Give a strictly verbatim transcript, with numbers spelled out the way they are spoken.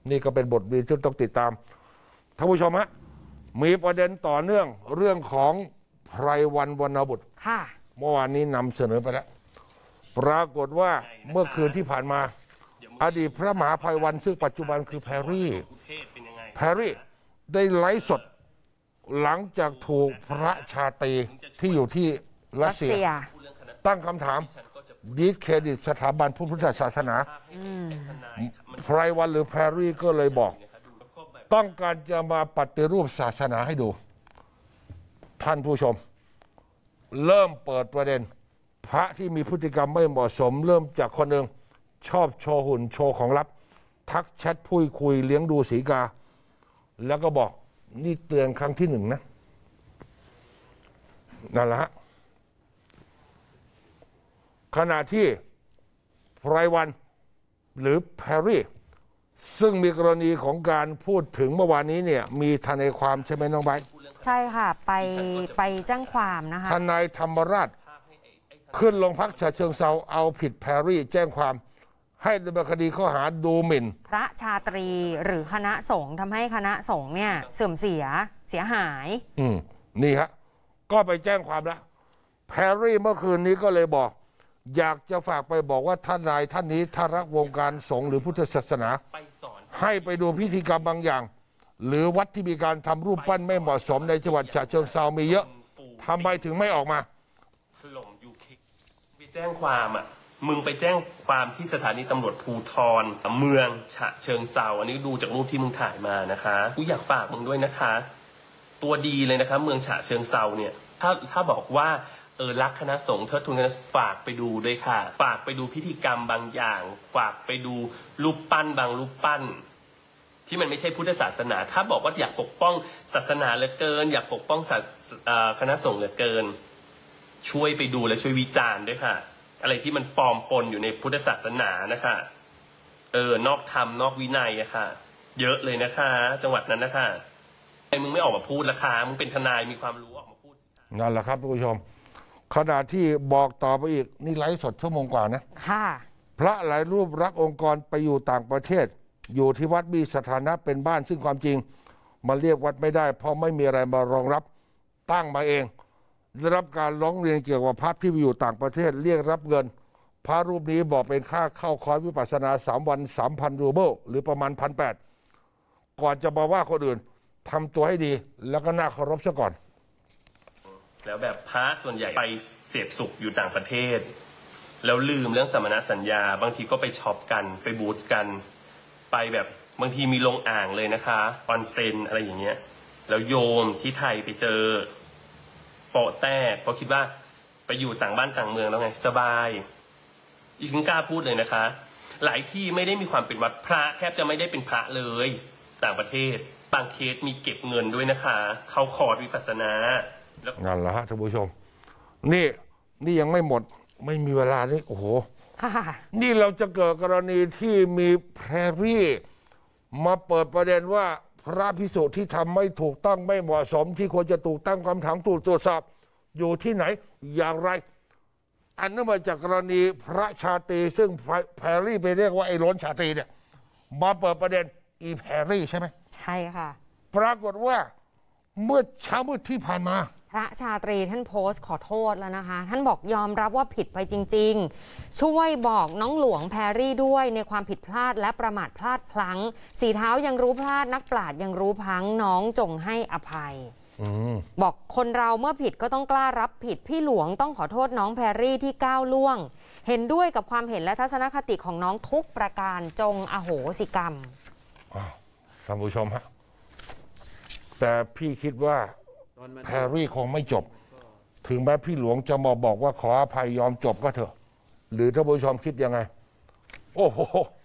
นี่ก็เป็นบทเรียนที่ต้องติดตามท่านผู้ชมฮะมีประเด็นต่อเนื่องเรื่องของไพรวันวรรณบุตรค่ะเมื่อวานนี้นำเสนอไปแล้วปรากฏว่าเมื่อคืนที่ผ่านมาอดีตพระมหาไพวันซึ่งปัจจุบันคือแพรรี่แพรรี่ได้ไลฟ์สดหลังจากถูกพระชาตรีที่อยู่ที่รัสเซียตั้งคำถามดิสเครดิตสถาบันพุทธศาสนาไพรวันหรือแพรรี่ก็เลยบอกต้องการจะมาปฏิรูปศาสนาให้ดูท่านผู้ชมเริ่มเปิดประเด็นพระที่มีพฤติกรรมไม่เหมาะสมเริ่มจากคนหนึ่งชอบโชว์หุ่นโชว์ของลับทักแชทพูดคุยเลี้ยงดูสีกาแล้วก็บอกนี่เตือนครั้งที่หนึ่งนะนั่นแหละฮะขณะที่ไพรวันหรือแพรรี่ซึ่งมีกรณีของการพูดถึงเมื่อวานนี้เนี่ยมีทนายความใช่ไหมน้องไบร์ทใช่ค่ะไปไปแจ้งความนะคะทนายธรรมราชขึ้นโรงพักฉะเชิงเทราเอาผิดแพรรี่แจ้งความให้ดำเนินคดีข้อหาดูหมิ่นพระชาตรีหรือคณะสงฆ์ทำให้คณะสงฆ์เนี่ยเสื่อมเสียเสียหายอืมนี่ฮะก็ไปแจ้งความแล้วแพรรี่เมื่อคืนนี้ก็เลยบอกอยากจะฝากไปบอกว่าท่านนายท่านนี้ถ้ารักวงการสงฆ์หรือพุทธศาสนาให้ไปดูพิธีกรรมบางอย่างหรือวัดที่มีการทำรูปปั้นไม่เหมาะสมในจังหวัดฉะเชิงเทรามีเยอะทำไมถึงไม่ออกมาถล่มยูเคไปแจ้งความอ่ะมึงไปแจ้งความที่สถานีตำรวจภูธรเมืองฉะเชิงเทราอันนี้ดูจากรูปที่มึงถ่ายมานะคะกูอยากฝากมึงด้วยนะคะตัวดีเลยนะคะเมืองฉะเชิงเทราเนี่ยถ้าถ้าบอกว่าเออรักคณะสงฆ์เทิดทูนคณะฝากไปดูด้วยค่ะฝากไปดูพิธีกรรมบางอย่างฝากไปดูรูปปั้นบางรูปปั้นที่มันไม่ใช่พุทธศาสนาถ้าบอกว่าอยากปกป้องศาสนาเหลือเกินอยากปกป้องคณะสงฆ์เหลือเกินช่วยไปดูและช่วยวิจารณ์ด้วยค่ะอะไรที่มันปลอมปนอยู่ในพุทธศาสนานะคะเออนอกธรรมนอกวินัยอะค่ะเยอะเลยนะคะจังหวัดนั้นนะคะไอ้มึงไม่ออกมาพูดละคะมึงเป็นทนายมีความรู้ออกมาพูดนั่นแหละครับทุกผู้ชมขณะที่บอกต่อไปอีกนี่ไลฟ์สดชั่วโมงกว่านะค่ะพระหลายรูปรักองค์กรไปอยู่ต่างประเทศอยู่ที่วัดมีสถานะเป็นบ้านซึ่งความจริงมาเรียกวัดไม่ได้เพราะไม่มีอะไรมารองรับตั้งมาเองได้รับการร้องเรียนเกี่ยวกับพระที่อยู่ต่างประเทศเรียกรับเงินพระรูปนี้บอกเป็นค่าเข้าคอร์สวิปัสสนาสามวันสามพันรูเบิลหรือประมาณพันแปดก่อนจะมาว่าคนอื่นทำตัวให้ดีแล้วก็น่าเคารพซะก่อนแล้วแบบพระส่วนใหญ่ไปเสพสุขอยู่ต่างประเทศแล้วลืมเรื่องสมณสัญญาบางทีก็ไปช็อปกันไปบูธกันไปแบบบางทีมีลงอ่างเลยนะคะออนเซ็นอะไรอย่างเงี้ยแล้วโยมที่ไทยไปเจอโปะแตกเพราะคิดว่าไปอยู่ต่างบ้านต่างเมืองแล้วไงสบายอีฉันกล้าพูดเลยนะคะหลายที่ไม่ได้มีความเป็นวัดพระแทบจะไม่ได้เป็นพระเลยต่างประเทศบางเคสมีเก็บเงินด้วยนะคะเข้าคอร์สวิปัสสนานั่นแหละฮะท่านผู้ชมนี่นี่ยังไม่หมดไม่มีเวลานี่โอ้โหนี่เราจะเกิดกรณีที่มีแพรรี่มาเปิดประเด็นว่าพระภิกษุที่ทำไม่ถูกต้องไม่เหมาะสมที่ควรจะถูกตั้งคำถามถูกตรวจสอบอยู่ที่ไหนอย่างไรอันนั้นมาจากกรณีพระชาตรีซึ่งแพรรี่ไปเรียกว่าไอ้ล้นชาตรีเนี่ยมาเปิดประเด็นอีแพรรี่ใช่ไหมใช่ค่ะปรากฏว่าเมื่อเช้ามืดที่ผ่านมาพระชาตรีท่านโพสต์ขอโทษแล้วนะคะท่านบอกยอมรับว่าผิดไปจริงๆช่วยบอกน้องหลวงแพรรี่ด้วยในความผิดพลาดและประมาทพลาดพลั้งสีเท้ายังรู้พลาดนักปราชญ์ยังรู้พลั้งน้องจงให้อภัยบอกคนเราเมื่อผิดก็ต้องกล้ารับผิดพี่หลวงต้องขอโทษน้องแพรรี่ที่ก้าวล่วงเห็นด้วยกับความเห็นและทัศนคติของน้องทุกประการจงอโหสิกรรมท่านผู้ชมฮะแต่พี่คิดว่าแพรรี่คงไม่จบถึงแม้พี่หลวงจะมาบอกว่าขออภัยยอมจบก็เถอะหรือท่านผู้ชมคิดยังไงโอ้โห